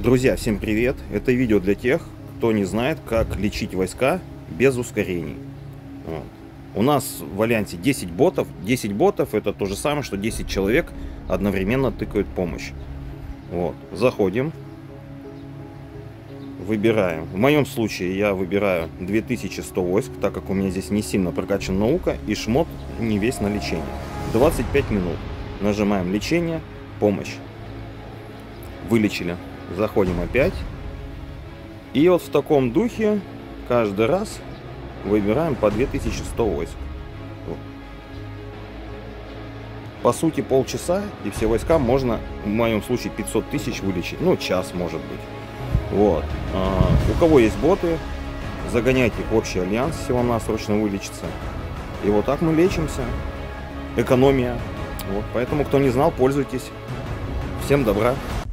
Друзья, всем привет! Это видео для тех, кто не знает, как лечить войска без ускорений. Вот. У нас в Альянсе 10 ботов. 10 ботов это то же самое, что 10 человек одновременно тыкают помощь. Вот. Заходим. Выбираем. В моем случае я выбираю 2100 войск, так как у меня здесь не сильно прокачана наука и шмот не весь на лечение. 25 минут. Нажимаем лечение, помощь. Вылечили. Заходим опять. И вот в таком духе каждый раз выбираем по 2100 войск. По сути полчаса и все войска можно, в моем случае 500 тысяч вылечить. Ну, час может быть. Вот. У кого есть боты, загоняйте их в общий альянс, если вам надо срочно вылечиться. И вот так мы лечимся. Экономия. Вот. Поэтому, кто не знал, пользуйтесь. Всем добра.